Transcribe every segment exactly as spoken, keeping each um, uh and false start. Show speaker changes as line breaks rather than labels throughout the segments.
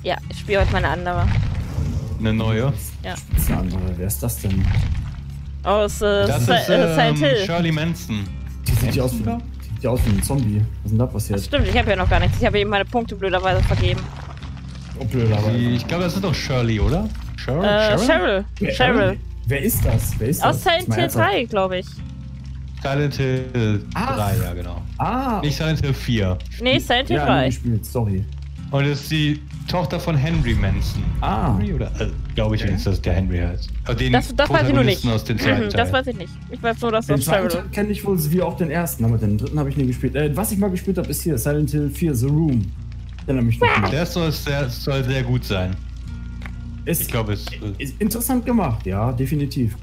Ja, ich spiele heute meine andere.
Eine neue?
Ja.
Eine andere. Wer ist das denn?
Aus äh,
Das
Si-
ist
äh, Silent
ähm,
Hill.
Shirley Manson.
Die sieht ja aus wie, die sieht ja aus wie ein Zombie. Was ist denn da
Das
passiert?
stimmt, ich habe ja noch gar nichts. Ich habe eben meine Punkte blöderweise vergeben.
Oh, blöderweise.
Die, ich glaube, das ist doch Shirley, oder? Cheryl?
Äh, Cheryl.
Wer,
Cheryl.
Wer ist das? Wer ist
Aus
das?
Silent
Mal
Hill
ernsthaft.
drei, glaube ich.
Silent Hill
Ach.
drei, ja genau.
Ah,
Nicht Silent Hill vier.
Nee, Silent Hill
ja,
drei.
nee, gespielt, sorry.
Und das ist die Tochter von Henry Manson.
Ah.
Henry oder? Äh, glaube ich,
Okay.
wenigstens, dass der Henry heißt. Äh, den
Das, das weiß ich nur nicht.
Protagonisten aus dem zweiten
Mhm,
Teil.
das weiß ich nicht. Ich weiß nur, dass
Den
das
zweiten
Cheryl.
Teil kenne ich wohl wie auch den ersten, aber den dritten habe ich nie gespielt. Äh, was ich mal gespielt habe, ist hier Silent Hill vier, The Room. Den erinnere mich noch mal.
Der soll sehr, soll sehr gut sein.
Ist,
Ich glaube, es. Äh,
ist interessant gemacht, ja, definitiv.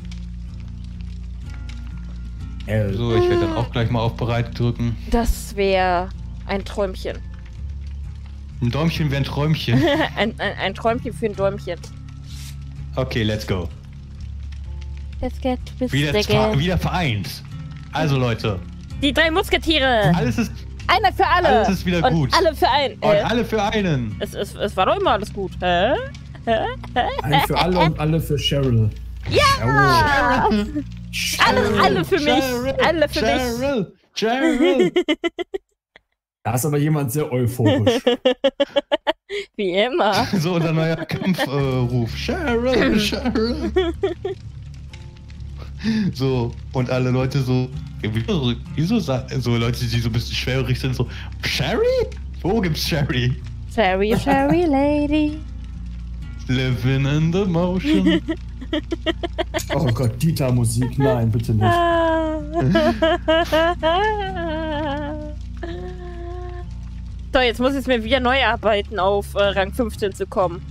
Äh,
so, ich werde dann auch gleich mal auf Bereit drücken.
Das wäre ein Träumchen.
Ein Däumchen wäre ein Träumchen.
ein, ein, ein Träumchen für ein Däumchen.
Okay, let's go.
Let's get
Wieder,
twisted.
wieder vereint. Also Leute,
Die drei Musketiere.
alles ist.
Einer für alle.
Alles ist wieder
und
gut.
alle für einen.
Und
Äh,
alle für einen.
es, es, es war doch immer alles gut. Hä? Hä? Hä?
Ein für alle und alle für Cheryl.
Ja!
Jawohl.
Alle, alle für mich.
Cheryl,
Alle für mich.
Cheryl, Cheryl.
Da ist aber jemand sehr euphorisch.
Wie immer.
So unser neuer Kampfruf. Äh, Cheryl, Cheryl. So, und alle Leute so. Wieso, wieso sa- so Leute, die so ein bisschen schwerhörig sind, so. Sherry? Wo gibt's Sherry?
Fairy, fairy lady.
Living in the motion.
Oh Gott, Dieter-Musik, nein, bitte nicht.
So, jetzt muss ich es mir wieder neu arbeiten, auf äh, Rang fünfzehn zu kommen.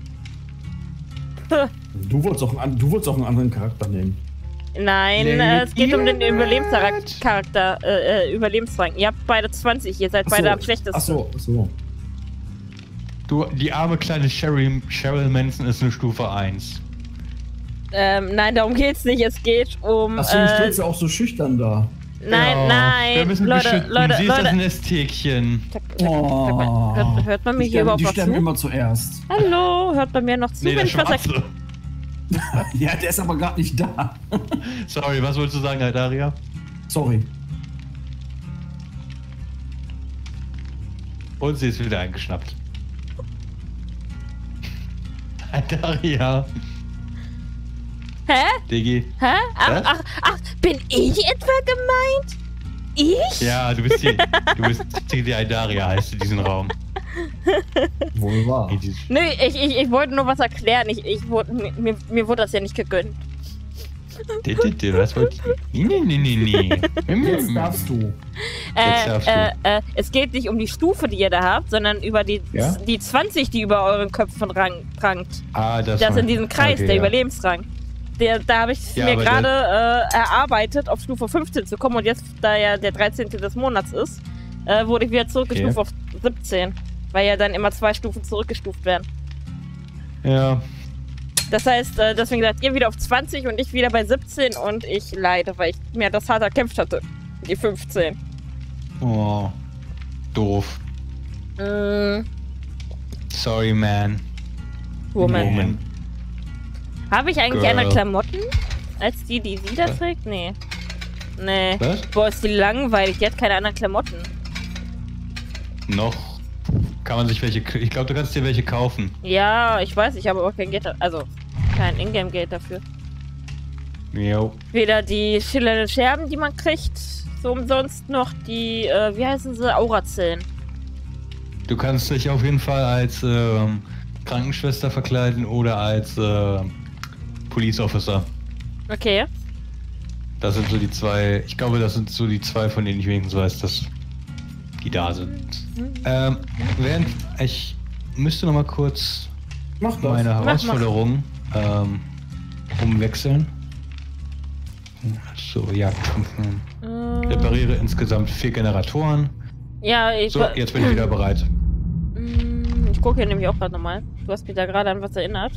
Du wolltest auch, einen, du wolltest auch einen anderen Charakter nehmen.
Nein,
Lady
äh, es geht um den
Red.
Überlebenscharakter, äh, äh, Überlebensrang. Ihr habt beide zwanzig, ihr seid
Ach
beide
so,
am schlechtesten.
Ach so, ach so.
Du, die arme kleine Cheryl, Cheryl Manson ist eine Stufe eins.
Ähm, nein, darum geht's nicht. Es geht um.
Achso, du
äh,
stehst ja auch so schüchtern da.
nein,
Ja,
nein.
Wir müssen
Leute,
beschützen.
Leute,
Sie ist das
Leute.
Nesthäkchen.
Sag- sag- sag mal, Hört, hört man mir
die
hier
sterben,
überhaupt
die
noch
sterben
zu?
immer zuerst.
Hallo, hört man mir noch zu,
Nee,
wenn
der
ich was sag?
Schwarze.
Ja, der ist aber gerade nicht da.
Sorry, was wolltest du sagen, Aldaria?
Sorry.
Und sie ist wieder eingeschnappt. Aldaria.
Hä?
Diggi.
Hä? Ach,
Was?
ach, ach, bin ich etwa gemeint? Ich?
Ja, du bist die. Du bist die, die Aldaria heißt in diesem Raum.
Wohl wahr.
In diesem-
Nee, ich, ich, ich wollte nur was erklären. Ich, ich wurde, mir, mir, mir wurde das ja nicht gegönnt.
Die, die, die, Was wolltest du? Nee, nee, nee, nee.
Jetzt darfst du.
Jetzt
Äh,
darfst du.
äh, äh, es geht nicht um die Stufe, die ihr da habt, sondern über die,
Ja?
die zwanzig, die über euren Köpfen rang, prangt.
Ah, das,
Das
war-
in diesem Kreis,
okay,
der
ja.
Überlebensrang. Der, da habe ich
Ja,
mir
aber
gerade äh, erarbeitet, auf Stufe fünfzehn zu kommen. Und jetzt, da ja der dreizehnte des Monats ist, äh, wurde ich wieder zurückgestuft
Okay.
auf siebzehn. Weil ja dann immer zwei Stufen zurückgestuft werden.
Ja.
Das heißt, äh, deswegen seid ihr wieder auf zwanzig und ich wieder bei siebzehn und ich leide, weil ich mir das hart erkämpft hatte. Die fünfzehn.
Oh. Doof.
Mm,
Sorry, man.
Woman.
Woman.
Habe ich eigentlich
Girl.
andere Klamotten als die, die sie da trägt? Nee. Nee.
Was?
Boah, ist die langweilig. Die hat keine anderen Klamotten.
Noch kann man sich welche. Ich glaube, du kannst dir welche kaufen.
Ja, ich weiß, ich habe aber kein Geld. da- Also, kein Ingame-Geld dafür.
Jo.
Weder die schillernden Scherben, die man kriegt, so umsonst, noch die, äh, wie heißen sie, Aurazellen.
Du kannst dich auf jeden Fall als ähm, Krankenschwester verkleiden oder als äh, Police Officer.
Okay.
Das sind so die zwei. Ich glaube, das sind so die zwei, von denen ich wenigstens weiß, dass die da sind. Ähm, während ich müsste noch mal kurz
Mach das.
meine
mach.
Herausforderung ähm, umwechseln. So, ja.
Äh,
Repariere insgesamt vier Generatoren.
ja, ich,
So, jetzt bin ich wieder bereit.
Mm, ich gucke hier nämlich auch gerade nochmal. Du hast mich da gerade an was erinnert.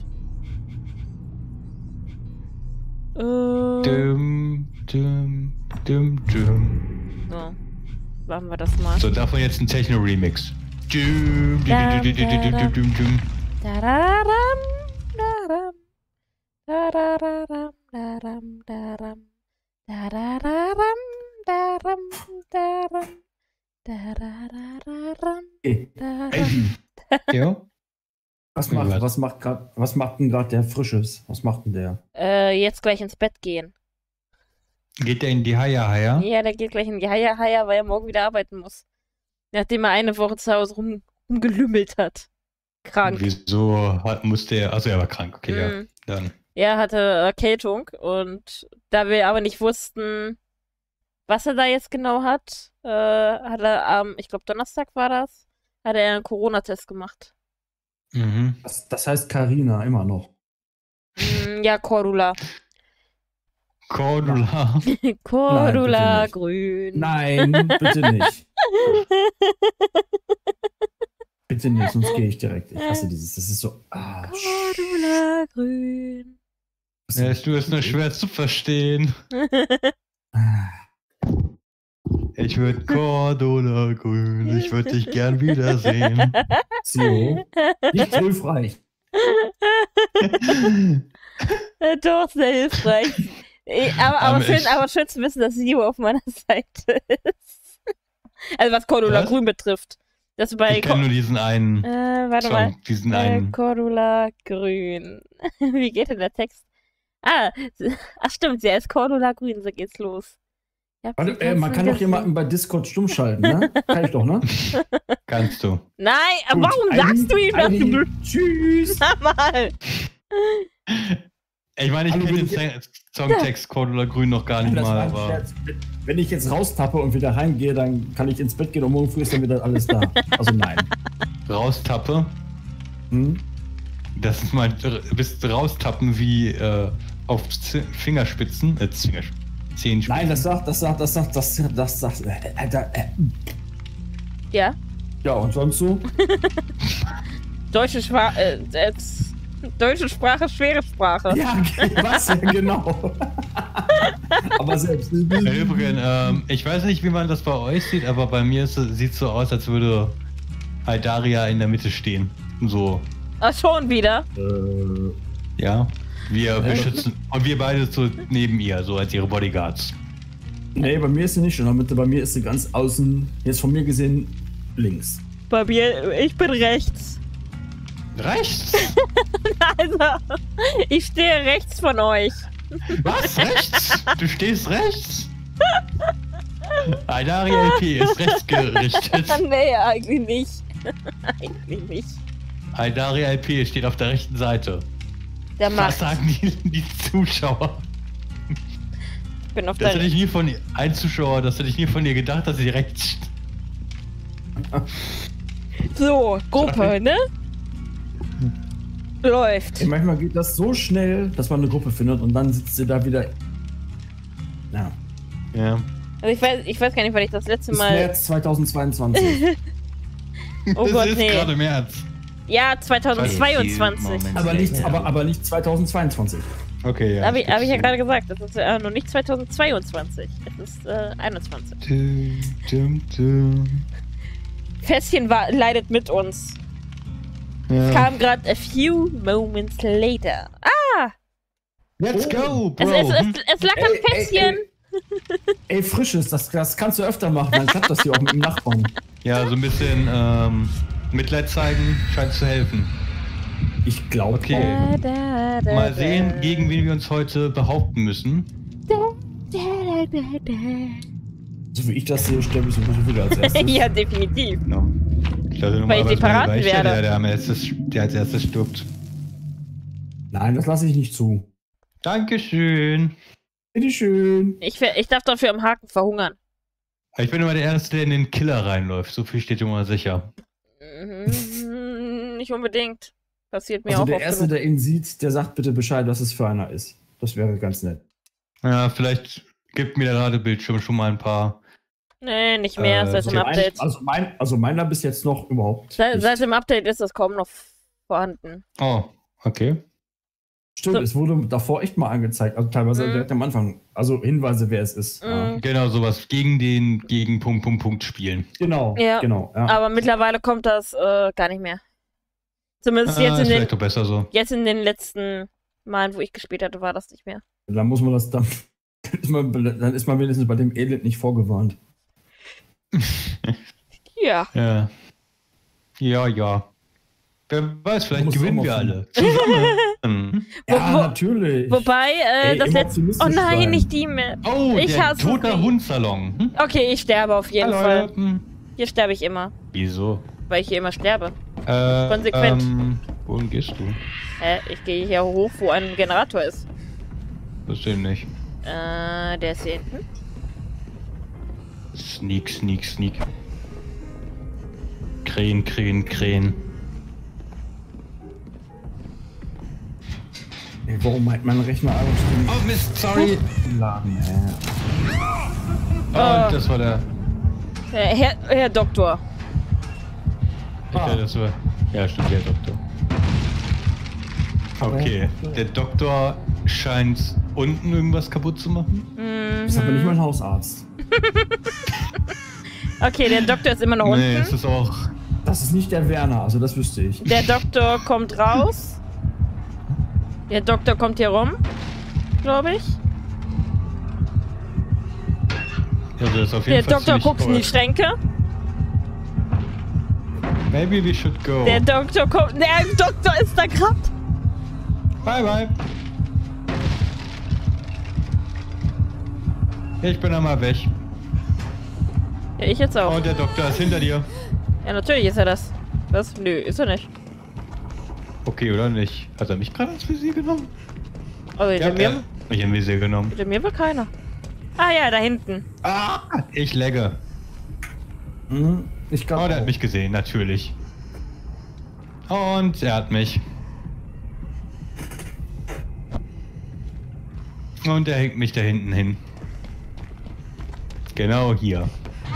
Äh,
Dum, dum, dum, dum.
so. Machen wir das mal.
So, davon jetzt ein Techno-Remix. Dum, dum, dum, dum, dum, dum, dum, dum.
Dararam, daram. Dararam, daram, daram. Dararam, daram, daram. Dararam,
Ey,
daram.
ey,
Jo?
was
Ja,
macht,
was?
was macht grad, was macht denn gerade der Frisches? Was macht denn der?
Äh, jetzt gleich ins Bett gehen.
Geht der in die Haia Haia?
Ja, der geht gleich in die Haia Haia, weil er morgen wieder arbeiten muss. Nachdem er eine Woche zu Hause rum, rumgelümmelt hat. Krank.
Wieso hat, musste er. Also er war krank, okay, ja.
Mhm.
Dann.
Er hatte Erkältung und da wir aber nicht wussten, was er da jetzt genau hat, äh, hat er am, ich glaube Donnerstag war das, hat er einen Corona-Test gemacht.
Mhm.
Das, das heißt Carina immer noch.
Mm, ja, Cordula.
Cordula.
Cordula
nicht.
grün.
Nein, bitte nicht. Bitte nicht, sonst gehe ich direkt. Ich hasse dieses. Das ist so. Ah,
Cordula grün.
Ja, du ist nur schwer zu verstehen.
Ah,
Ich würde Cordula grün, ich würde dich gern wiedersehen.
Zio, nicht hilfreich.
Äh, Doch, sehr hilfreich. Eh, Aber, aber,
Aber
schön,
ich-
aber schön zu wissen, dass Sio auf meiner Seite ist. Also was Cordula
Was?
Grün betrifft. Das bei
Ich kenne nur diesen einen
äh, warte mal.
Song, diesen
Äh,
einen.
Cordula Grün. Wie geht denn der Text? Ah, sie- ach stimmt, sie heißt Cordula Grün, so geht's los. Ich hab
Warte,
sie
äh, man
tanzen
kann doch
gesehen.
jemanden bei Discord stumm schalten, ne? Kann ich doch, ne?
Kannst du.
Nein, aber
Gut,
warum
ein-
sagst du ihm das?
ein-
du blöd-
Tschüss.
Sag mal.
Ich meine, ich
Hallo,
kenne
wenn
den Songtext Cordula grün noch gar nicht
Das
mal,
war ein
aber.
Scherz. Wenn ich jetzt raustappe und wieder heimgehe, dann kann ich ins Bett gehen und morgen früh ist dann wieder alles da. Also nein.
Raustappe.
Hm?
Das ist mal. Bist raustappen wie äh, auf Z Fingerspitzen. Äh, Fingerspitzen. Zehenspitzen.
Nein, das sagt, das sagt, das sagt, das sagt, das sagt. Äh, äh, da, äh.
Ja,
Ja, und sonst so?
deutsche Sprache, äh, äh, deutsche Sprache, schwere Sprache.
Ja, was? Ja, genau. Aber selbst.
Äh, Übrigens, ähm, ich weiß nicht, wie man das bei euch sieht, aber bei mir sieht es so aus, als würde Aldaria in der Mitte stehen. So,
Ach, schon wieder.
Äh,
ja. Wir beschützen. Und wir beide so neben ihr, so als ihre Bodyguards.
nee, bei mir ist sie nicht in der Mitte. Bei mir ist sie ganz außen. Jetzt von mir gesehen links.
Bei mir, ich bin rechts.
Rechts?
Also, ich stehe rechts von euch.
Was? Rechts? Du stehst rechts? Aldaria L P ist rechts gerichtet.
Nee, eigentlich nicht. Eigentlich nicht.
Aldaria L P steht auf der rechten Seite.
Der
Was
macht.
sagen die, die Zuschauer?
Ich bin auf
Das
der.
hätte ich nie von ihr, ein Zuschauer, das hätte ich nie von ihr gedacht, dass sie rechts.
So, Gruppe, ne? Läuft.
Ey, manchmal geht das so schnell, dass man eine Gruppe findet und dann sitzt sie da wieder. Ja.
Ja.
Also ich weiß, ich weiß gar nicht, weil ich das letzte
Bis
Mal.
März zweitausendzweiundzwanzig.
Oh
das
Gott,
ist
nee.
gerade März.
Ja, zweitausendzweiundzwanzig.
aber, nicht, aber, aber nicht zweitausendzweiundzwanzig.
Okay, ja.
Habe ich,
das
hab ich ja
gibt's
gerade gesagt. Das ist äh, noch nicht zweitausendzweiundzwanzig. Es ist äh, einundzwanzig.
so. Dum, dum, dum.
Fässchen war, leidet mit uns.
Ja.
Kam gerade a few moments later. Ah!
Let's go, Bro.
Es, es, es, es lag am
Ey, ey,
Fässchen.
Ey, Frisches, das, das kannst du öfter machen, dann klappt das hier auch mit dem Nachbarn.
Ja, so ein bisschen ähm, Mitleid zeigen scheint zu helfen.
Ich glaube.
Okay.
Da, da, da,
Mal
da.
sehen, gegen wen wir uns heute behaupten müssen.
Da, da, da, da.
So wie ich das sehe, sterbe ich so wieder als erstes.
Ja, definitiv.
No. Ich dachte
Weil ich die
normalerweise
verraten
war ich der,
werde.
Der, der, am erstes, der als erstes stirbt.
Nein, das lasse ich nicht zu.
Dankeschön.
Bitteschön.
Ich, ver- ich darf dafür am Haken verhungern.
Ich bin immer der Erste, der in den Killer reinläuft. So viel steht immer sicher.
Mhm, nicht unbedingt. Passiert mir
Also
auch
der
oft
Erste,
genug.
der ihn sieht, der sagt bitte Bescheid, was es für einer ist. Das wäre ganz nett.
Ja, vielleicht gibt mir der Ladebildschirm schon mal ein paar.
Nee, nicht mehr,
Äh,
seit
so
dem
mein-
Update.
Also, mein, also meiner bis jetzt noch überhaupt
Seit,
nicht.
seit dem Update ist das kaum noch vorhanden.
Oh, okay.
Stimmt,
so-
es wurde davor echt mal angezeigt, also teilweise
Mhm.
direkt am Anfang. Also Hinweise, wer es ist. Ja.
Mhm.
Genau, sowas. Gegen den, gegen Punkt, Punkt, Punkt spielen.
Genau,
Ja.
genau. Ja.
Aber mittlerweile kommt das äh, gar nicht mehr. Zumindest
Ah,
jetzt, in
ist
den,
vielleicht doch besser so.
jetzt in den letzten Malen, wo ich gespielt hatte, war das nicht mehr.
Dann muss man das dann. Ist man, dann ist man wenigstens bei dem Elend nicht vorgewarnt.
Ja.
Ja. Ja, ja. Wer weiß, vielleicht
Muss
gewinnen
auch
wir
mal
alle. Zusammen.
Ja,
Wo- wo-
natürlich.
Wobei, äh,
Ey,
das
immer
letzte. Oh
optimistisch
nein,
sein.
nicht die mehr.
Oh,
Ich
der
hasse
toter
sie.
Hundsalon. Hm?
Okay, ich sterbe auf jeden
Hallo,
Fall.
Leute. Hm.
Hier sterbe ich immer,
Wieso?
weil ich hier immer sterbe.
Äh,
Konsequent.
Ähm, wohin gehst du?
Hä? Ich gehe hier hoch, wo ein Generator ist.
Verstehe nicht.
Äh, der ist hier hinten.
Sneak, sneak, sneak. Krähen, Krähen, Krähen.
Ey, warum meint mein Rechner einfach
Oh Mist, sorry.
den Laden? Ja.
Oh,
Oh.
das war der.
Äh, Herr, Herr Doktor.
Ich
Ah.
dachte, das war. Ja, stimmt, der Doktor. Okay, der Doktor scheint unten irgendwas kaputt zu machen.
Mhm.
Das ist aber nicht mein Hausarzt.
Okay, der Doktor ist immer noch
Nee,
unten.
es ist auch.
Das ist nicht der Werner, also das wüsste ich.
Der Doktor kommt raus. Der Doktor kommt hier rum, glaube ich.
Also das ist auf
Der
jeden Fall
Doktor
ziemlich
guckt in die
cool.
Schränke.
Maybe we should go.
Der Doktor kommt. Der Doktor ist da gerade.
Bye, bye. Ich bin einmal weg.
Ja, ich jetzt auch.
Und der Doktor ist hinter dir.
Ja, natürlich ist er das. Was? Nö, ist er nicht.
Okay, oder nicht? Hat er mich gerade ins Visier genommen?
Also hinter
Ja,
mir.
er hat mich ins Visier genommen.
Hinter mir war keiner. Ah ja, da hinten.
Ah, ich legge.
Mhm. Ich
Oh,
glaube.
der hat mich gesehen, natürlich. Und er hat mich. Und er hängt mich da hinten hin. Genau hier.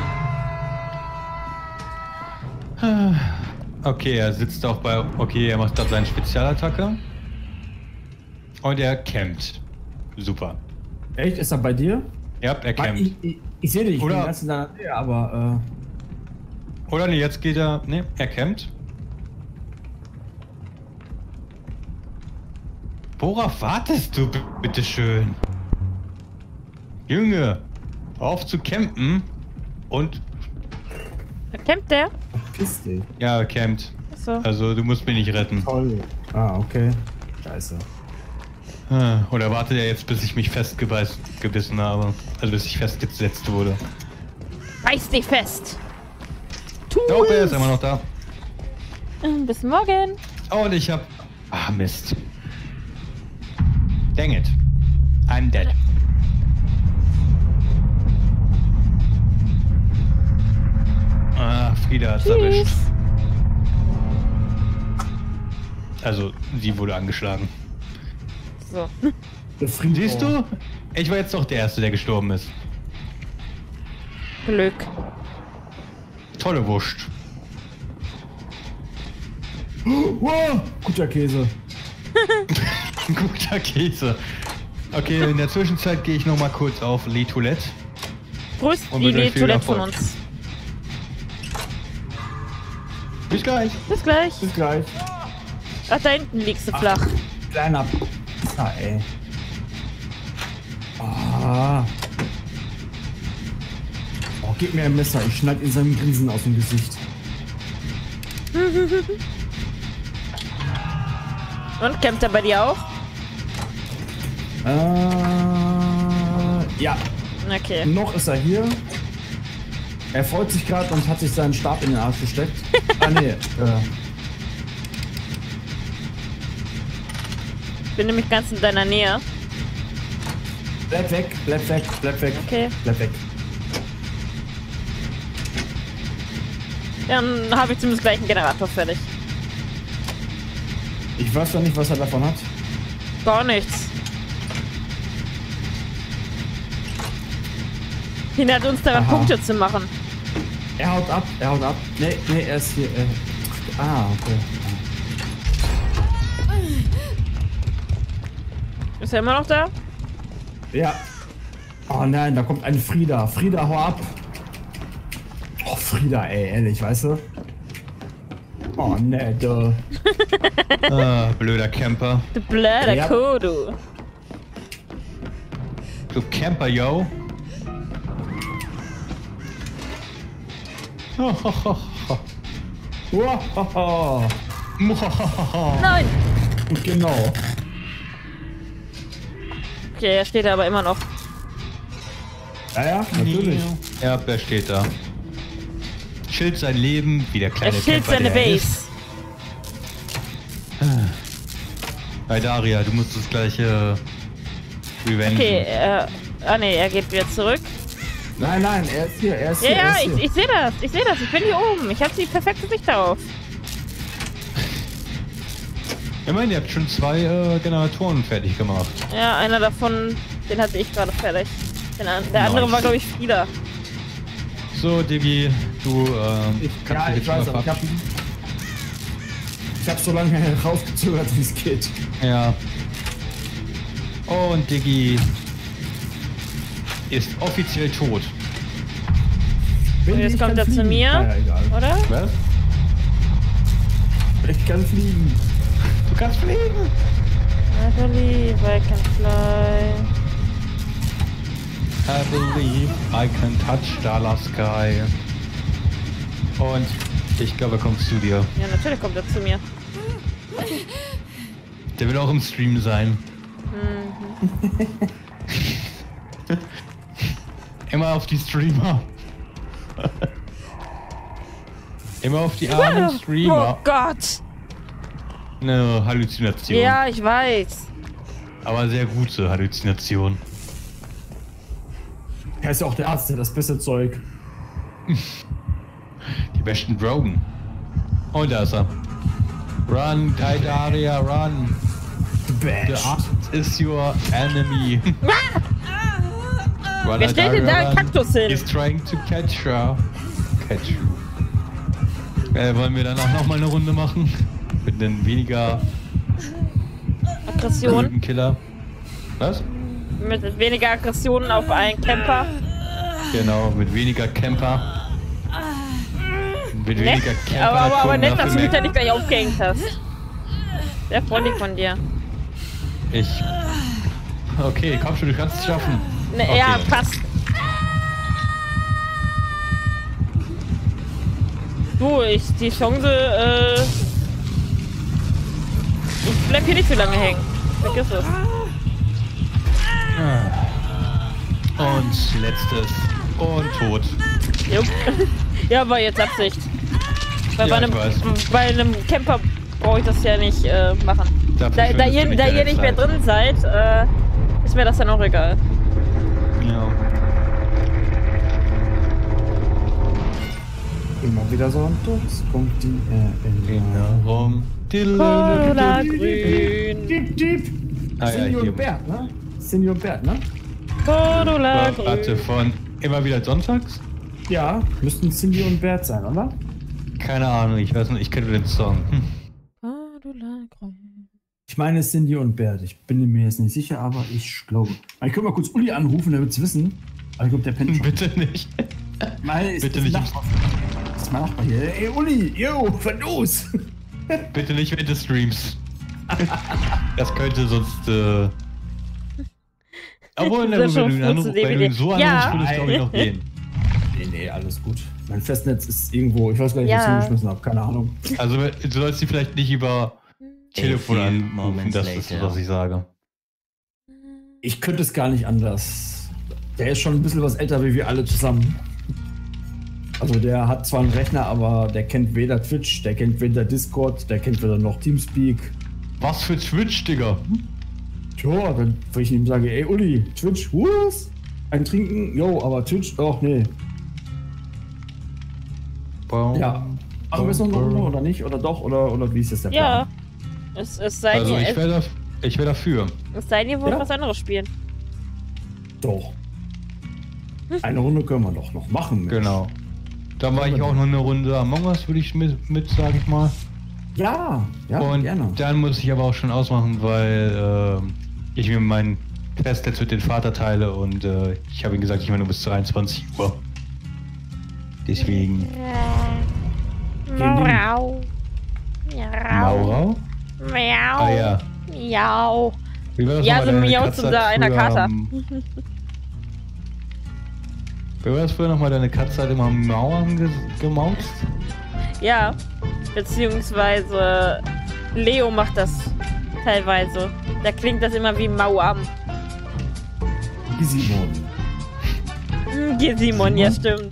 Okay, er sitzt auch bei... Okay, er macht gerade seine Spezialattacke. Und er campt. Super.
Echt? Ist er bei dir?
Ja, er
Ich,
campt.
ich, ich sehe dich, ich
Oder-
bin ganz in deiner Nähe, aber
Oder nee, jetzt geht er... Nee, er campt. Worauf wartest du, b- bitteschön? Junge, auf zu campen und...
Da campt der.
äh, piss dich.
Ja, er campt.
Achso.
Also du musst mich nicht retten.
Toll. Ah, okay. Scheiße.
Ah, Oder wartet er jetzt, bis ich mich festgebissen habe? Also bis ich festgesetzt wurde.
Reiß dich fest. Tu
Nope, er ist
es.
immer noch da.
Ähm, Bis morgen.
Oh, und ich hab... Ah, Mist. Dang it. I'm dead. Ah, Frieda hat's erwischt.
Tschüss.
Also, sie wurde angeschlagen.
So.
Der Friedhof.
Siehst du? Ich war jetzt doch der Erste, der gestorben ist.
Glück.
Tolle Wurst.
Wow, guter Käse.
Guter Käse. Okay, in der Zwischenzeit gehe ich noch mal kurz auf Les Toilettes.
Grüß
Und
die
mit euch viel
Toilette von
Erfolg.
uns.
Bis gleich.
Bis gleich.
Bis gleich.
Ach, da hinten liegst du flach.
Kleiner Pisser, ey. Ah. Oh, gib mir ein Messer. Ich schneid in seinem Grinsen aus dem Gesicht.
Und kämpft er bei dir auch?
Äh, ja.
Okay.
Noch ist er hier. Er freut sich gerade und hat sich seinen Stab in den Arsch gesteckt. Ah, nee. Äh,
Ich bin nämlich ganz in deiner Nähe.
bleib weg, bleib weg, bleib weg.
Okay.
Bleib weg.
Dann habe ich zumindest gleich einen Generator fertig.
Ich weiß doch nicht, was er davon hat.
Gar nichts. Hindert uns daran,
Aha.
Punkte zu machen.
Er haut ab, er haut ab. Nee, nee, er ist hier. Äh, ah, okay.
Ist er immer noch da?
Ja. Oh nein, da kommt ein Frieda. Frieda, hau ab. Oh, Frieda, ey, ehrlich, weißt du? Oh, ne, du.
Ah, blöder Camper.
Du blöder
Ja.
Kuh, du.
Du Camper, yo.
Wow.
Nein!
Genau.
Okay, er steht da aber immer noch.
Ja, ja, natürlich.
Ja, wer steht da? Schild sein Leben, wie der
Er
kleine
schilt
Camper,
seine
der er
Base.
ist. Bei Daria, du musst das gleiche Revenge.
Okay, er... Ah ne, er geht wieder zurück.
Nein, nein, er ist hier, er ist
Ja,
hier.
ja,
er ist
ich,
hier.
ich sehe das, ich sehe das, ich bin hier oben. Ich habe die perfekte Sicht darauf.
Ich meine, ihr habt schon zwei äh, Generatoren fertig gemacht.
Ja, einer davon, den hatte ich gerade fertig. Den, an- der
Nice.
andere war, glaube ich, Frieda.
So, Diggi, du ähm,
Ich,
kannst
ja,
dich
ich
jetzt schon
weiß,
mal
aber ich hab,
verabschieden.
ich hab so lange rausgezögert, wie es geht.
Ja. Und Diggi ist offiziell tot.
Wenn
Und jetzt
ich
kommt
kann
er zu
fliegen.
mir.
Ja, egal.
Oder?
Was?
Ich kann fliegen.
Du kannst fliegen!
I believe I can fly.
I believe I can touch the sky. Und ich glaube, er kommt zu dir.
Ja, natürlich kommt er zu mir.
Der will auch im Stream sein.
Mhm.
Immer auf die Streamer. Immer auf die armen
Oh
Streamer.
Gott!
Eine Halluzination.
Ja, ich weiß.
Aber sehr gute Halluzination.
Er ist ja auch der Arzt, der das beste Zeug.
Die besten Drogen. Und da ist er. Run, Daria, run. The
Bash.
artist is your enemy. Run,
Wer stellt denn da einen
run.
Kaktus hin?
He's trying to catch her. Catch you. Äh, wollen wir dann auch noch mal eine Runde machen? Mit einem weniger
Aggression.
blöden Killer. Was?
Mit weniger Aggressionen auf einen Camper.
Genau, mit weniger Camper. Mit
Nett.
weniger Camper.
Aber, aber, aber nett, dass du
dafür
mich da
mehr-
nicht gleich aufgehängt hast. Sehr freundlich von dir.
Ich. Okay, komm schon, du kannst es schaffen.
Ne,
Okay.
Ja, passt. Du, ich, die Chance, äh... Ich bleib hier nicht so lange hängen. Vergiss es.
Und letztes. Und tot.
Jupp. Ja, war jetzt Absicht. Weil
Ja,
bei, einem,
ich weiß.
bei einem Camper brauche ich das ja nicht äh, machen.
Dafür
Da, da
verschwendest
ihr,
du
da
deine
ihr nicht mehr
Zeit.
drin seid, äh, ist mir das dann auch egal.
Ja.
Immer wieder sonntags kommt die Erinnerung.
Erinnerung.
Cola grün.
Diep, diep.
Ah, ja,
Senior
hier.
Bert, ne? Senior Bert, ne?
Cola
Warte,
grün.
von immer wieder sonntags?
Ja, müssten Cindy und Bert sein, oder?
Keine Ahnung, ich weiß nicht, ich kenne den Song. Hm.
Cola grün.
Ich meine Cindy und Bert. Ich bin mir jetzt nicht sicher, aber ich glaube. Ich könnte mal kurz Uli anrufen, der wird es wissen. Aber ich glaube, der pennt schon.
Bitte nicht.
Meine ist,
Bitte
ist
nicht.
Nachbar. Das ist mein Nachbar hier. Ey, Uli, yo, was los?
Bitte nicht während des Streams. Das könnte sonst. Äh... Obwohl,
Das ist
wenn
schon
du ihn,
froh
anruf,
zu sehen,
wenn
wie
du ihn
der-
so
Ja.
anrufst, würde es glaube ich noch gehen.
Nee, nee, alles gut. Mein Festnetz ist irgendwo, ich weiß gar nicht,
Ja.
was ich hingeschmissen habe, keine Ahnung.
Also, du sollst sie vielleicht nicht über Telefon
few
anrufen,
moments
das ist,
later.
was ich sage.
Ich könnte es gar nicht anders. Der ist schon ein bisschen was älter wie wir alle zusammen. Also der hat zwar einen Rechner, aber der kennt weder Twitch, der kennt weder Discord, der kennt weder noch Teamspeak.
Was für Twitch, Digga?
Tja, dann, wenn ich ihm sage, ey Uli, Twitch, was? Ein Trinken? Jo, aber Twitch, ach nee. Ja. Machen wir es noch eine Runde oder nicht? Oder doch? Oder, oder wie ist jetzt der
Ja.
Plan?
Es, es sei
Also,
dir,
ich
es,
wäre ich wär dafür.
es sei dir wohl
Ja.
was anderes spielen.
Doch. Eine Runde können wir doch noch machen. Mensch.
Genau. Dann war ich auch noch eine Runde Among Us, würde ich mit, mit sag ich mal.
Ja, ja,
Und
gerne.
dann muss ich aber auch schon ausmachen, weil ähm, ich mir mein Festnetz mit dem Vater teile und äh, ich habe ihm gesagt, ich meine nur bis zu einundzwanzig Uhr. Deswegen.
Mau.
Maurau?
Miau.
Ah ja.
Miau.
Wie war das
Ja,
nochmal?
so
Deine
miaut
Katze
unser
hat
einer
früher
Kater.
am- Wie war das früher nochmal? Deine Katze hat immer Mauern ge gemauzt?
Ja, beziehungsweise Leo macht das teilweise. Da klingt das immer wie Mauam.
Die Simon.
Hm, Geh Simon, ja stimmt.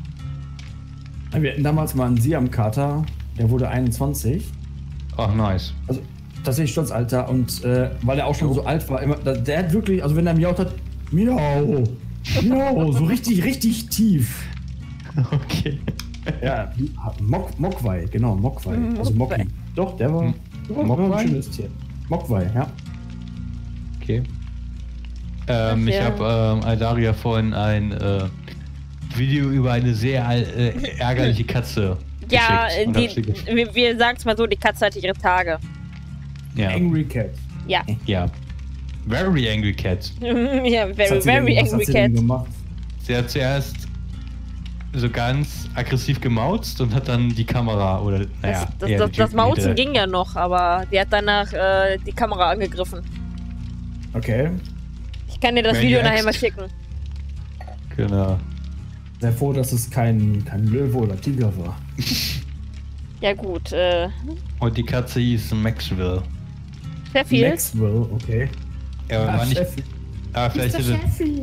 Wir hatten damals mal einen Siam-Kater, der wurde einundzwanzig.
Ach, nice.
Also tatsächlich Sturzalter und äh, weil er auch schon so alt war, immer, der hat wirklich, also wenn er miaut hat, miau, miau, so richtig, richtig tief.
Okay.
Ja, Mok, Mokwai, genau, Mokwai.
Mhm,
Also
Mokwai.
Mokki. Doch, der war, der war
Mokwai?
ein schönes Tier. Mokwai, ja.
Okay. Ähm,
Ach,
ich
ja.
habe ähm, Aldaria vorhin ein äh, Video über eine sehr äh, ärgerliche Katze
Ja,
geschickt und
die,
hab sie gesch-
wir, wir sagen es mal so, die Katze hatte ihre Tage.
ja.
Angry Cat.
Ja.
ja. Very angry cat.
ja,
Was
very,
hat sie denn-
very
was
angry
hat sie denn
cat.
gemacht?
Sie hat zuerst so ganz aggressiv gemauzt und hat dann die Kamera oder naja.
Das,
eher
das,
die
das, das
Typen
Mauzen
hinter-
ging ja noch, aber die hat danach äh, die Kamera angegriffen.
Okay,
Ich kann dir das
Man
Video
Axt.
nachher mal schicken.
Genau.
sehr froh, dass es kein, kein Löwe oder Tiger war.
Ja gut, äh,
Und die Katze hieß Maxwell.
Sheffield.
Maxwell, okay.
Er war nicht.
Sheffield.
Aber vielleicht hätte.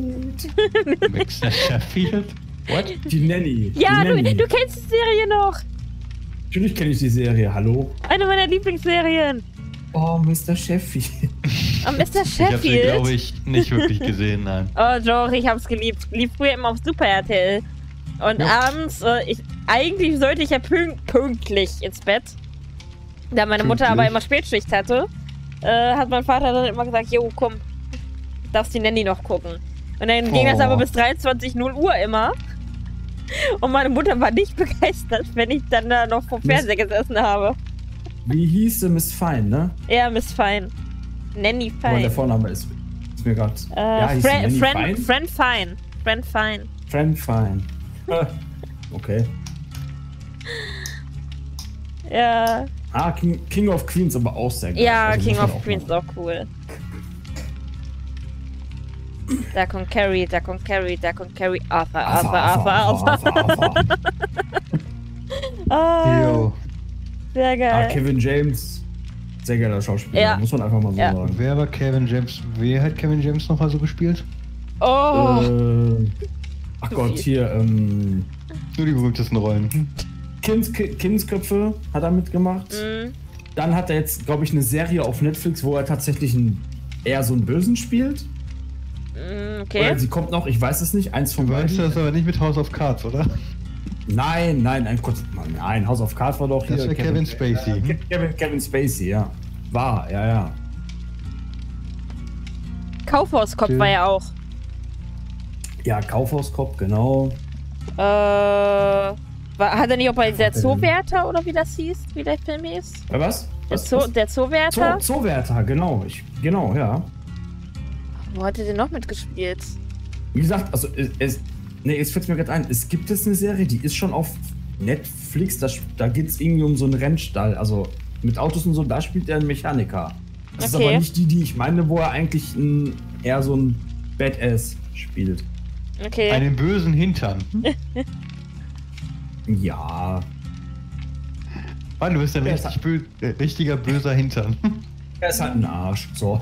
Mister Sheffield? What?
Die Nanny.
Ja,
die
du,
Nanny.
du kennst die Serie noch.
Natürlich kenne ich die Serie, hallo?
Eine meiner Lieblingsserien.
Oh, Mister Sheffield.
Oh, Mister
Ich habe sie, glaube
Sheffield.
ich, nicht wirklich gesehen, nein.
Oh, doch, ich hab's geliebt. Lief früher immer auf Super R T L. Und
Ja.
abends, äh, ich, eigentlich sollte ich ja pünkt, pünktlich ins Bett. Da meine Mutter
Pünktlich?
aber immer Spätschicht hatte, äh, hat mein Vater dann immer gesagt, jo, komm, darfst die Nanny noch gucken. Und dann ging das
Oh.
aber bis dreiundzwanzig Uhr immer. Und meine Mutter war nicht begeistert, wenn ich dann da noch vom
Miss-
Fernseher gesessen habe.
Wie hieß sie? Miss Fine, ne?
Ja, Miss Fine. Nanny
Aber der
Fine.
Vorname ist, ist mir gerade.
Äh,
ja, hieß sie
Fran,
Nanny
Friend,
Fine?
Friend Fine. Friend Fine.
Friend Fine. Äh, okay.
Ja,
Ah, King, King of Queens, aber auch sehr geil.
ja
Also
King
muss man
of
auch
Queens ist
mal-
auch cool. Duck und Carry, Duck und Carry, Duck und Carry, Arthur, Arthur, Arthur, Arthur.
Arthur, Arthur.
Ah,
Jo.
sehr
Ah,
geil.
Kevin James. Sehr geiler Schauspieler,
Ja.
muss man einfach mal so
Ja.
sagen.
Wer war Kevin James? Wer hat Kevin James nochmal so gespielt?
Oh,
Äh, ach
Zu
Gott,
viel.
hier, ähm.
Nur die berühmtesten Rollen.
Kinds, Ki- Kindsköpfe hat er mitgemacht.
mm,
Dann hat er jetzt, glaube ich, eine Serie auf Netflix, wo er tatsächlich einen, eher so einen Bösen spielt.
mm, okay.
Oder sie kommt noch, ich weiß es nicht, eins von
Du weißt
beiden.
das aber nicht mit House of Cards, oder?
Nein, nein, nein, kurz, nein, House of Cards war doch hier.
Das war Kevin Spacey.
Äh, Kevin, Kevin Spacey, ja. War, ja, ja.
Kaufhauskopf
Okay.
war ja auch.
Ja, Kaufhauskopf, genau.
Äh, war, hat er nicht auch bei der
hat er denn?
Zoowärter oder wie das hieß, wie der Film hieß?
Äh, was?
Der,
was,
Zoo,
was?
der Zoowärter?
Zoo, Zoowärter, genau. Ich, genau, ja.
Wo hat er denn noch mitgespielt?
Wie gesagt, also es, es nee, jetzt fällt mir gerade ein, es gibt jetzt eine Serie, die ist schon auf Netflix, da, da geht es irgendwie um so einen Rennstall, also mit Autos und so, da spielt er einen Mechaniker. Das
Okay.
ist aber nicht die, die ich meine, wo er eigentlich ein, eher so ein Badass spielt.
Okay.
Einen bösen Hintern.
Ja,
Mann, du bist ein
Ja,
richtig bö äh, richtiger böser Hintern.
er ist halt ein Arsch, so.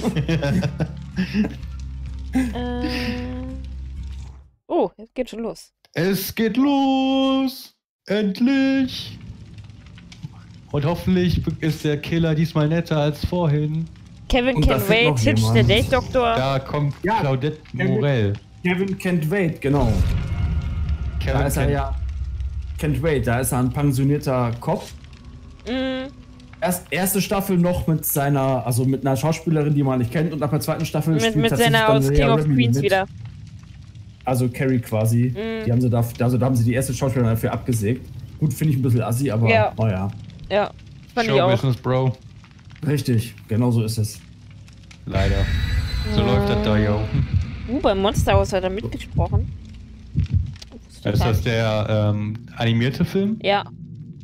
äh, oh, jetzt geht schon los.
Es geht los! Endlich! Und hoffentlich ist der Killer diesmal netter als vorhin.
Kevin
Und da
Can
fehlt
Wait,
noch
Hitch,
jemand.
der Date-Doktor.
Da kommt
Ja,
Claudette
Kevin-
Morell.
Kevin Can't Wait, genau.
Kevin
Da ist er
kennt-
ja. Can't Wait, da ist er ein pensionierter Cop.
Mm,
Erst, erste Staffel noch mit seiner, also mit einer Schauspielerin, die man nicht kennt, und ab der zweiten Staffel
mit
spielt
mit
tatsächlich
seiner
dann
aus
Rhea
King of
Remini
Queens
mit.
wieder.
Also Carrie quasi.
Mhm.
Die haben sie da, also da haben sie die erste Schauspielerin dafür abgesägt. Gut, finde ich ein bisschen assi, aber
Ja.
naja.
Ja, fand ich
Show
auch.
Business, Bro.
Richtig, genau so ist es.
Leider. So
Ja.
läuft das da, yo.
Uh, beim Monsterhaus hat er mitgesprochen.
Ist das der ähm, animierte Film?
Ja.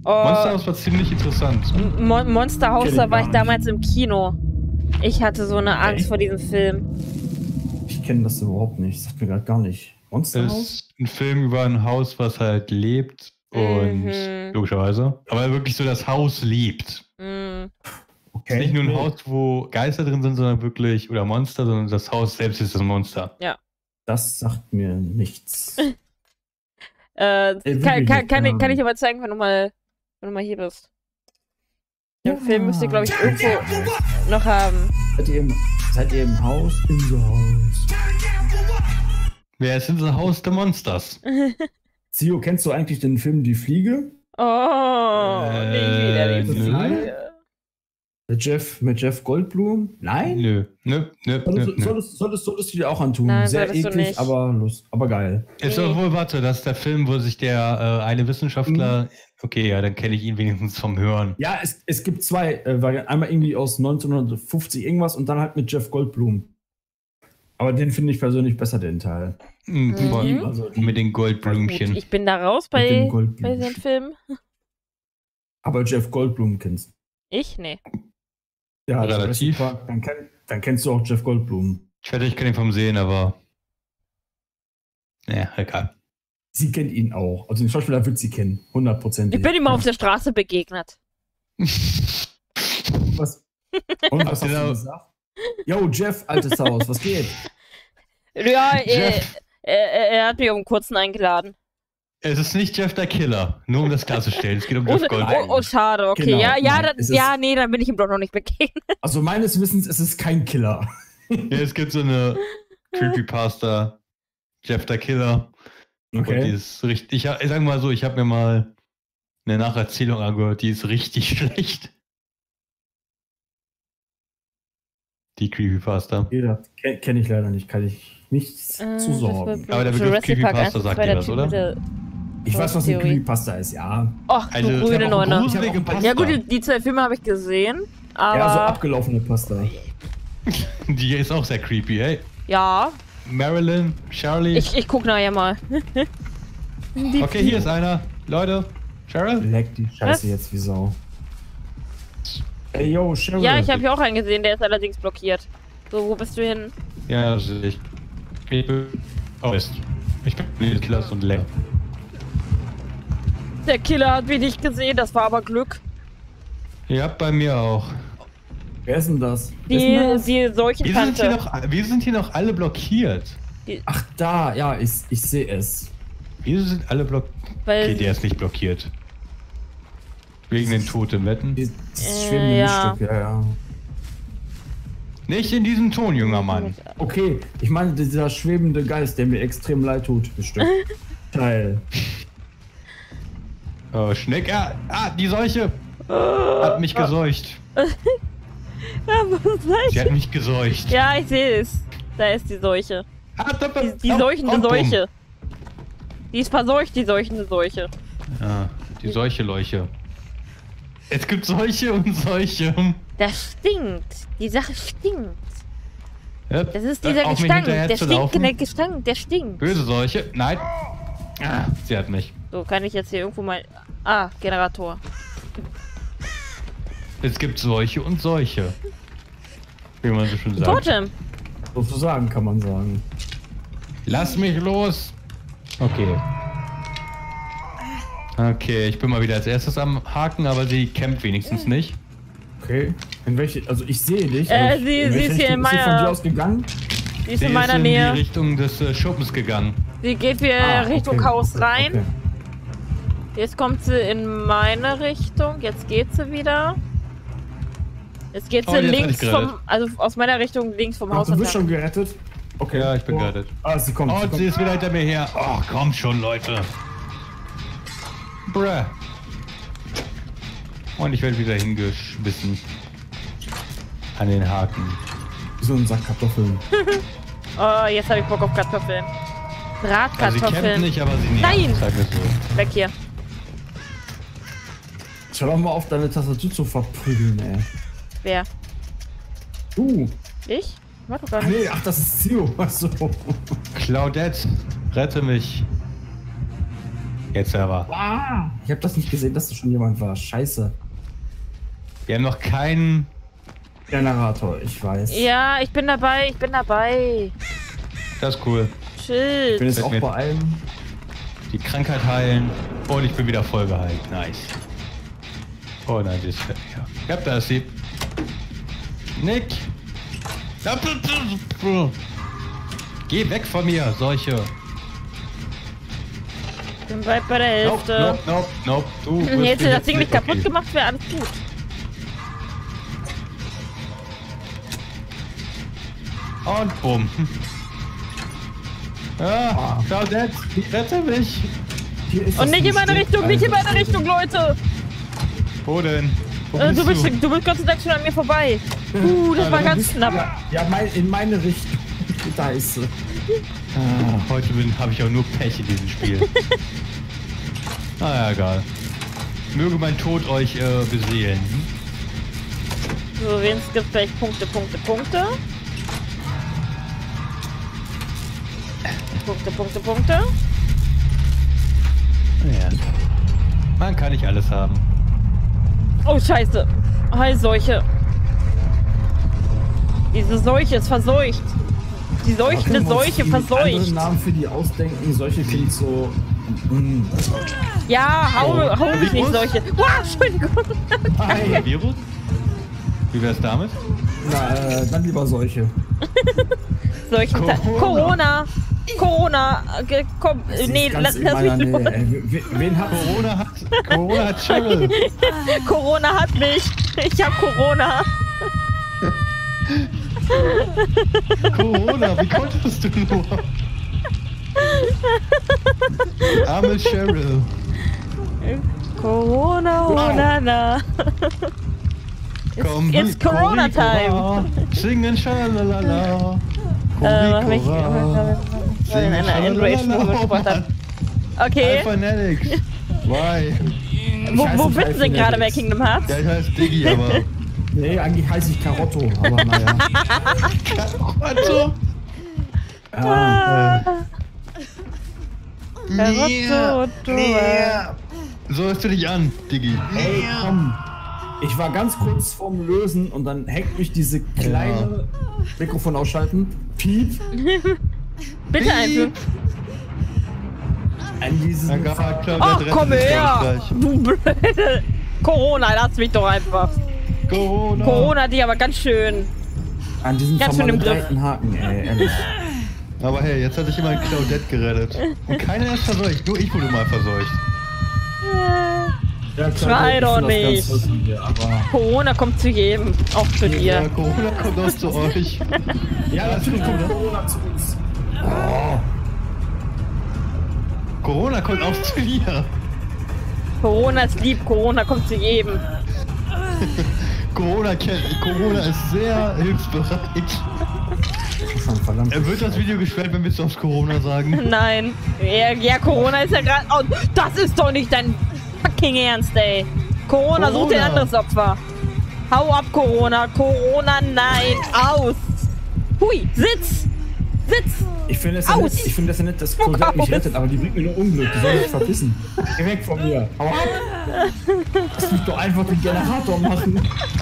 Oh,
Monster House war ziemlich interessant.
Mon Monster House,
Kenn
da
ich
war
gar
ich damals im Kino. Ich hatte so eine Angst
Echt?
vor diesem Film.
Ich kenne das überhaupt nicht. Sagt mir gerade gar nicht. Monster
Es
House?
ist ein Film über ein Haus, was halt lebt und
Mhm.
logischerweise, aber wirklich so das Haus lebt.
Mm.
Es ist nicht nur ein Haus, wo Geister drin sind, sondern wirklich, oder Monster, sondern das Haus selbst ist das Monster.
Das sagt mir nichts.
Äh,
Ey, wirklich
kann, kann,
nicht,
kann, ich,
ja.
kann ich aber zeigen, wenn du mal, wenn du mal hier bist. Den
Ja.
Film müsst ihr, glaube ich, irgendwo noch haben.
Seid ihr im, seid ihr im Haus? In the House.
Wer ist in das Haus der Monsters?
Zio, kennst du eigentlich den Film Die Fliege?
Oh,
Äh,
nicht wieder die
nö.
Fliege.
Mit Jeff, mit Jeff Goldblum? Nein?
Nö, nö, nö, nö,
Solltest,
nö.
solltest, solltest, solltest du dir auch antun.
Nein,
Sehr
solltest du
eklig,
nicht.
aber lust, aber geil.
Ist doch wohl, warte, das ist der Film, wo sich der äh, eine Wissenschaftler. Okay, ja, dann kenne ich ihn wenigstens vom Hören.
Ja, es, es gibt zwei äh, Varianten. Einmal irgendwie aus neunzehnhundertfünfzig irgendwas und dann halt mit Jeff Goldblum. Aber den finde ich persönlich besser, den Teil.
Mhm.
Mhm.
Von,
Also die-
mit den
Gut,
Goldblümchen.
ich bin da raus
Mit dem
bei,
Goldblümchen.
bei den Filmen.
Aber Jeff Goldblum kennst
Ich? Nee.
ja, also
Relativ.
Jurassic Park, Dann, kenn, dann kennst du auch Jeff Goldblum.
Ich wette, ich kenne ihn vom Sehen, aber. Naja, egal.
Sie kennt ihn auch. Also den Schauspieler wird sie kennen. hundertprozentig.
Ich bin ihm mal auf der Straße begegnet.
Was? Und was hast du
Genau.
gesagt? Yo, Jeff, altes Haus, was geht?
Ja, er,
Jeff.
er, er, er hat mich um einen kurzen eingeladen.
Es ist nicht Jeff der Killer, nur um das klarzustellen. Es geht um
Oh,
Jeff Goldblum.
oh, oh, schade, okay.
Genau,
ja, ja,
nein,
dann,
es ist-
ja, nee, dann bin ich ihm doch noch nicht begegnet.
Also meines Wissens ist es kein Killer.
Ja, es gibt so eine Creepypasta, Jeff der Killer. Und die
Okay.
ist richtig. Ich, ich sag mal so, ich habe mir mal eine Nacherzählung angehört, die ist richtig schlecht. Die Creepypasta.
Jeder kenne kenn ich leider nicht, kann ich nichts
Äh,
zu
das
sorgen.
wird-
Aber der Begriff
Jurassic Park
Creepypasta
eins und
sagt
zwei,
dir
der
was,
Typ
oder?
mit der-
Ich weiß, was eine
Theorie.
Creepypasta ist, ja.
Ach,
Also,
du
ich
grüne
hab auch
Neune.
gruselige Pasta.
Ja gut, die, die zwei Filme habe ich gesehen, aber
Ja, so abgelaufene Pasta.
Die ist auch sehr creepy, hey.
ja,
Marilyn, Charlie.
ich, ich guck nachher mal. Die
Okay, hier ist einer. Leute, Cheryl?
Leck die Scheiße
Was?
jetzt wie Sau. Ey, yo, Cheryl.
Ja, ich habe hier auch einen gesehen, der ist allerdings blockiert. So, wo bist du hin?
Ja, das sehe ich. Ich bin. Oh, Mist. Ich bin Niklas und Leck.
Der Killer hat mich nicht gesehen, das war aber Glück.
Ja, bei mir auch.
Wer ist denn das?
Die,
Wer ist denn das?
die
Wir sind, hier
Seuchentante.
noch, wir sind hier noch alle blockiert.
Ach, da, ja, ich, ich sehe es.
Wieso sind alle blockiert?
Weil,
Okay, der ist nicht blockiert. Wegen den toten Wetten.
Dieses
Äh,
schwebende
ja.
Lichtstück, ja, ja.
Nicht in diesem Ton, junger Mann.
Okay, ich meine, dieser schwebende Geist, der mir extrem leid tut, bestimmt. Teil.
Oh, Schneck. Ah, ah, die Seuche hat mich geseucht.
Ja, was soll
Sie hat
ich?
mich geseucht.
Ja, ich sehe es. Da ist die Seuche.
Ah, da-
Die, die
oh,
seuchende
oh, bumm.
Seuche. Die ist verseucht, die seuchende Seuche.
Ja, die Seuche Leuche. Es gibt Seuche und Seuche.
Das stinkt. Die Sache stinkt.
Ja,
Das ist
äh,
dieser
auf mir
Gestank.
hinterher
Der
zu laufen.
stinkende Gestank. Der stinkt.
Böse Seuche. Nein. Ah, sie hat mich.
So, kann ich jetzt hier irgendwo mal... Ah, Generator.
Es gibt Seuche und Seuche. Wie man so schon sagt.
Totem.
Sozusagen kann man sagen.
Lass mich los. Okay. Okay, ich bin mal wieder als erstes am Haken, aber sie campt wenigstens nicht.
Okay. In welche, also ich sehe dich.
Äh,
aber ich,
sie-
in
sie
welche
ist hier in
Richtung ist sie von
meiner-
dir aus gegangen?
Die ist
Sie
in meiner
ist in
Nähe.
die Richtung des äh, Schuppens gegangen.
Sie geht wieder
Ah,
Richtung
okay,
Haus
okay,
rein.
okay.
Jetzt kommt sie in meine Richtung. Jetzt geht sie wieder. Jetzt geht
Oh,
sie
jetzt werd
links
ich
vom...
gerettet.
Also aus meiner Richtung links vom
Ach,
Haus
du bist
entlang.
schon gerettet? Okay.
Ja, ich bin
Oh.
gerettet.
Ah, sie kommt. sie
Oh,
kommt.
sie ist wieder hinter mir her. Oh, komm schon, Leute. Bruh. Und ich werde wieder hingeschmissen. An den Haken.
So ein Sack Kartoffeln.
Oh, jetzt habe ich Bock auf Kartoffeln.
Also sie
Bratkartoffeln.
kämpft nicht, aber sie nervt.
Nein!
Sag es so.
Weg hier.
Schau doch mal auf, deine Tastatur zu verprügeln, ey.
Wer?
Uh.
Ich? Mach doch gar
Ach
nicht.
nee, ach, das ist Zio. Achso.
Claudette, rette mich. Jetzt aber.
Ah, ich habe das nicht gesehen, dass da schon jemand war. Scheiße.
Wir haben noch keinen
Generator, ich weiß.
Ja, ich bin dabei, ich bin dabei.
Das ist cool.
Ich
Chill.
bin jetzt
Wird
auch
mit-
bei allem.
Die Krankheit heilen. Und ich bin wieder voll geheilt. Nice. Oh nein, die ist fertig. Ja, ja, da ist sie. Nick! Geh weg von mir, Seuche.
Ich bin bald bei der
Nope,
Hälfte.
nope, nope, nope. Du wirst
Hätte
mir
das Ding nicht kaputt
okay.
gemacht, wäre alles gut.
Und bumm. Ah, Claudette, rette mich.
Hier ist
Und
das
nicht in meine
Stift,
Richtung, nicht in meine
Alter.
Richtung, Leute!
Wo denn? Wo
Äh,
bist
du, bist, du bist Gott sei Dank schon an mir vorbei. Uh, das
Ja,
war
dann
ganz
Bist-
knapp.
Ja, ja mein, in meine Richtung. Da ist sie.
Ah, heute habe ich auch nur Pech in diesem Spiel. Naja, egal. Möge mein Tod euch äh, beseelen.
So, wen es gibt gleich Punkte, Punkte, Punkte. Punkte, Punkte, Punkte.
Ja. Man kann nicht alles haben.
Oh, scheiße. Heilseuche. Diese Seuche ist verseucht. Die seuchende
Können wir uns
Seuche
irgendwie
verseucht.
andere Namen für die ausdenken. Solche klingt so. Mm.
Ja, hau,
Oh.
hau mich nicht
Virus?
Seuche. Wow, Entschuldigung.
Nein.
Virus? Wie wär's damit?
Na, äh, dann lieber solche.
Seuchen.
Corona.
Corona. Corona. Äh, komm,
Das
äh,
ist
nee,
ganz
lass,
in
lass
meiner
mich los.
Nähe, ey. Wen- Wen hat
Corona hat. Corona hat Cheryl.
Corona hat mich. Ich hab Corona.
Corona, wie konntest du nur? Arme Cheryl.
Corona, oh, na, na.
Komm,
it's Corona time.
Singen schalalala.
Äh, mach mich,
Corona.
weil in einer Android-Spur gesprochen hat. Okay,
Alphanetics. Why?
wo,
heiße
wo
nicht
bist du denn gerade bei
Alphanetics.
Kingdom Hearts?
Ja, ich heiße Diggi, aber.
Nee, eigentlich heiße ich Karotto, aber naja.
Warte.
Ja,
Karotto, Toa.
So hörst du dich an, Diggi.
ey, komm. Ich war ganz kurz vorm Lösen und dann hackt mich diese kleine Mikrofon ausschalten. Piep.
Bitte einfach.
An diesen
Dann gab er klar,
Ach,
der
komm
rettet sich
her!
gleich.
Du blöde. Corona, lass mich doch einfach.
Corona.
Corona, die aber ganz schön.
An diesen
Ganz schön im Griff.
vermaledeiten Haken, ey, ehrlich.
Aber hey, jetzt hat sich jemand Claudette gerettet. Und keiner ist verseucht, nur ich wurde mal verseucht.
Ja, klar,
Schrei
ich
doch
find das ganz
nicht.
toll von dir, aber
Corona kommt zu jedem. Auch zu
Ja,
dir.
Corona kommt auch zu euch.
ja, natürlich kommt Corona zu uns. Oh,
Corona kommt auch zu dir.
Corona ist lieb, Corona kommt zu jedem.
Corona kennt. Corona ist sehr hilfsbereit.
schon verdammt.
Er wird das Video gesperrt, wenn wir es aufs Corona sagen.
Nein. Ja, ja Corona ist ja gerade. Oh, das ist doch nicht dein fucking Ernst, ey. Corona, such dir ein
Corona.
anderes Opfer. Hau ab, Corona. Corona, nein. Aus. Hui, Sitz. Sitz.
Ich finde es ja
Aus!
nett, ich finde das ja nett, dass
Spuck
Claudette mich
aus!
rettet, aber die bringt mir nur Unglück. Die soll sich verpissen. Geh weg von mir. Hau ab! Lass mich doch einfach den Generator machen.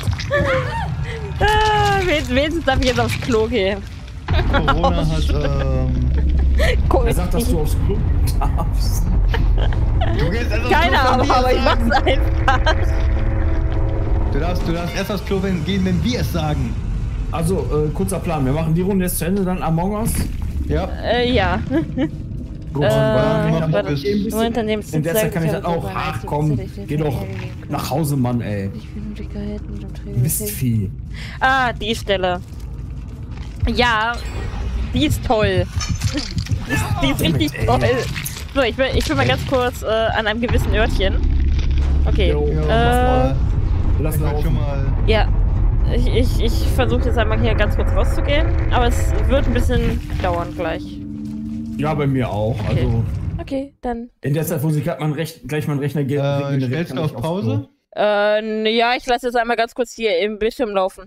Ah, wen- wenigstens darf ich jetzt aufs Klo gehen.
Corona hat, ähm...
Co-
Er sagt, dass du aufs Klo darfst.
Du gehst erst aufs
Keine
Klo, wenn
Ahnung,
wir
aber
es
ich mach's
sagen.
einfach.
Du darfst, du darfst erst aufs Klo wenn- gehen, wenn wir es sagen.
Also, äh, kurzer Plan. Wir machen die Runde jetzt zu Ende, dann Among Us.
Ja.
Äh, ja.
Gut,
Äh,
dann
mach
noch
mal
ein
bis-
bisschen-
Moment, an dem es
In der Zeit kann ich dann
zeigt,
auch. Ach komm, geh doch nach Hause, Mann, ey. Mistvieh.
Ah, die Stelle. Ja, die ist toll. Die ist, die ist richtig
Ey.
toll. So, ich bin, ich bin mal ganz kurz äh, an einem gewissen Örtchen. Okay.
Jo,
Ja,
äh,
mach mal.
Lass
Ich wollte schon
laufen.
mal...
Ja. Ich, ich, ich versuche jetzt einmal hier ganz kurz rauszugehen. Aber es wird ein bisschen dauern gleich.
Ja, bei mir auch. Also,
Okay, dann.
in der Zeit, wo sie grad mein Rech gleich mein Rechner geht,
Äh, stellst du auf Pause?
Äh, n- ja, ich lasse jetzt einmal ganz kurz hier im Bildschirm laufen.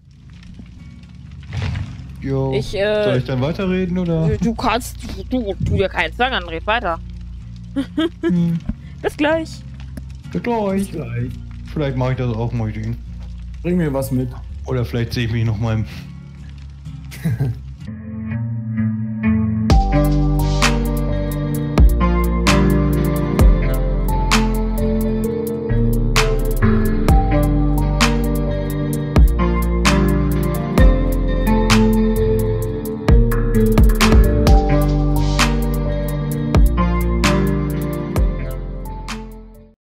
Jo.
Ich, äh,
Soll ich dann weiterreden, oder?
Du kannst, du, du dir keinen Zwang an, red weiter.
Hm.
Bis gleich.
Bis gleich.
Bis gleich.
Vielleicht mache ich das auch mal.
Bring mir was mit.
Oder vielleicht sehe ich mich noch mal im